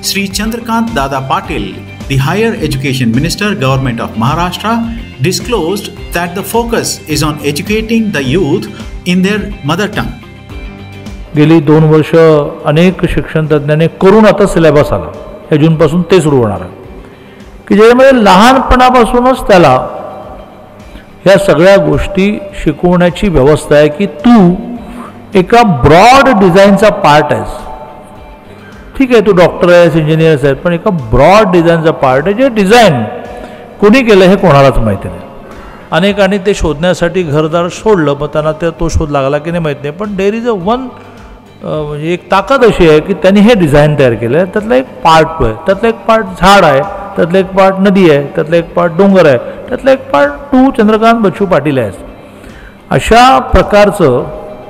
Sri Chandrakant Dada Patil, the Higher Education Minister, Government of Maharashtra, disclosed that the focus is on educating the youth in their mother tongue. गेली 2 वर्ष अनेक शिक्षण तज्ञांनी करून आता syllabus आला, हे जूनपासून ते सुरू होणार आहे की ज्यामध्ये लहानपणापासूनच त्याला ह्या सगळ्या गोष्टी शिकवण्याची व्यवस्था आहे की तू एका ब्रॉड डिझाईनचा पार्ट आहेस. ठीक आहे, तू डॉक्टर आहेस, इंजिनियर्स आहेत, पण एका ब्रॉड डिझाईनचा पार्ट आहे. जे डिझाईन कोणी केलं हे कोणालाच माहिती नाही. अनेकांनी ते शोधण्यासाठी घरदार सोडलं, मग त्यांना तो शोध लागला की नाही माहीत नाही. पण देर इज म्हणजे एक ताकद अशी आहे की त्यांनी हे डिझाईन तयार केलं आहे. त्यातला एक पार्ट तो आहे, त्यातला एक पार्ट झाड आहे, त्यातला एक पार्ट नदी आहे, त्यातला एक पार्ट डोंगर आहे, त्यातला एक पार्ट तू चंद्रकांत बच्चू पाटील आहेस. अशा प्रकारचं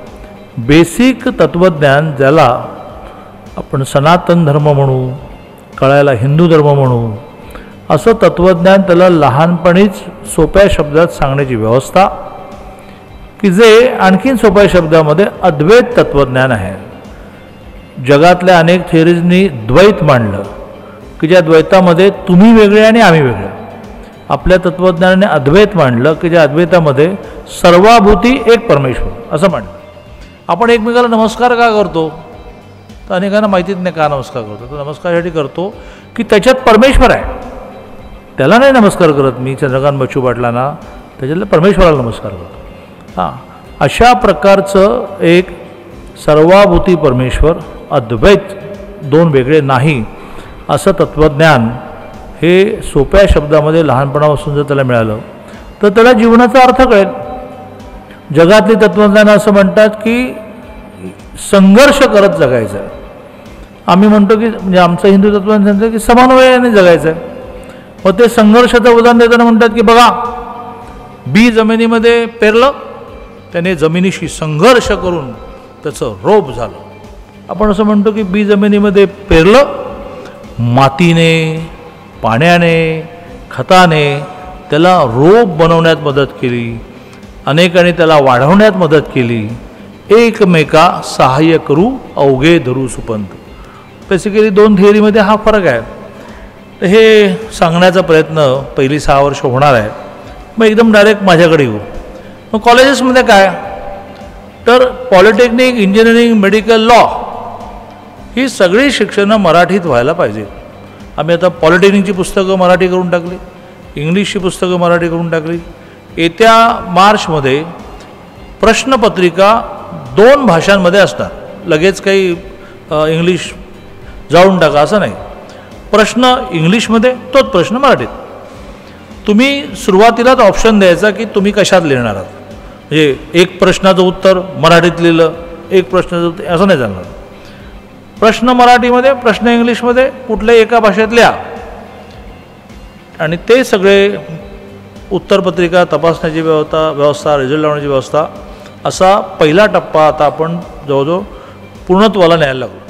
बेसिक तत्त्वज्ञान, ज्याला आपण सनातन धर्म म्हणू, कळायला हिंदू धर्म म्हणू, असं तत्त्वज्ञान त्याला लहानपणीच सोप्या शब्दात सांगण्याची व्यवस्था, की जे आणखीन सोप्या शब्दामध्ये अद्वैत तत्त्वज्ञान आहे. जगातल्या अनेक थिअरीजनी द्वैत मांडलं की ज्या द्वैतामध्ये तुम्ही वेगळे आणि आम्ही वेगळे. आपल्या तत्त्वज्ञानाने अद्वैत मांडलं की ज्या अद्वैतामध्ये सर्वाभूती एक परमेश्वर असं मांडलं. आपण एकमेकाला नमस्कार का करतो, तर अनेकांना माहितीच नाही का नमस्कार करतो. तर नमस्कारासाठी करतो की त्याच्यात परमेश्वर आहे. त्याला नाही नमस्कार करत मी चंद्रकांत बच्चू पाटलांना, त्याच्यातल्या परमेश्वराला नमस्कार करतो. हां, अशा प्रकारचं एक सर्वाभूती परमेश्वर, अद्वैत, दोन वेगळे नाही असं तत्त्वज्ञान हे सोप्या शब्दामध्ये लहानपणापासून जर त्याला मिळालं तर त्याला जीवनाचा अर्थ कळेल. जगातली तत्त्वज्ञान असं म्हणतात की संघर्ष करत जगायचं आहे. आम्ही म्हणतो की म्हणजे आमचं हिंदू तत्त्वज्ञान सांगतं की समन्वयाने जगायचं आहे. मग ते संघर्षाचं उदाहरण देताना म्हणतात की बघा, बी जमिनीमध्ये पेरलं, त्याने जमिनीशी संघर्ष करून त्याचं रोप झालं. आपण असं म्हणतो की बी जमिनीमध्ये पेरलं, मातीने, पाण्याने, खताने त्याला रोप बनवण्यात मदत केली, अनेकांनी त्याला वाढवण्यात मदत केली. एकमेका सहाय्य करू अवघे धरू सुपंत. बेसिकली 2 थिअरीमध्ये हा फरक आहे. तर हे सांगण्याचा प्रयत्न पहिली 6 वर्ष होणार आहे. मग एकदम डायरेक्ट माझ्याकडे येऊ. मग कॉलेजेसमध्ये काय, तर पॉलिटेक्निक, इंजिनिअरिंग, मेडिकल, लॉ ही सगळी शिक्षणं मराठीत व्हायला पाहिजेत. आम्ही आता पॉलिटेक्निकची पुस्तकं मराठी करून टाकली, इंग्लिशची पुस्तकं मराठी करून टाकली. येत्या मार्चमध्ये प्रश्नपत्रिका 2 भाषांमध्ये असणार. लगेच काही इंग्लिश जाळून टाका असं नाही. प्रश्न इंग्लिशमध्ये, तोच प्रश्न मराठीत. तुम्ही सुरुवातीलाच ऑप्शन द्यायचा की तुम्ही कशात लिहिणार आहात. म्हणजे एक प्रश्नाचं उत्तर मराठीत लिहिलं, एक प्रश्नाचं उत्तर, असं नाही चालणार. प्रश्न मराठीमध्ये, प्रश्न इंग्लिशमध्ये, कुठल्याही एका भाषेत लिहा आणि ते सगळे उत्तरपत्रिका तपासण्याची व्यवस्था, रिझल्ट लावण्याची व्यवस्था, असा पहिला टप्पा आता आपण जवळजवळ पूर्णत्वाला न्यायला लागलो.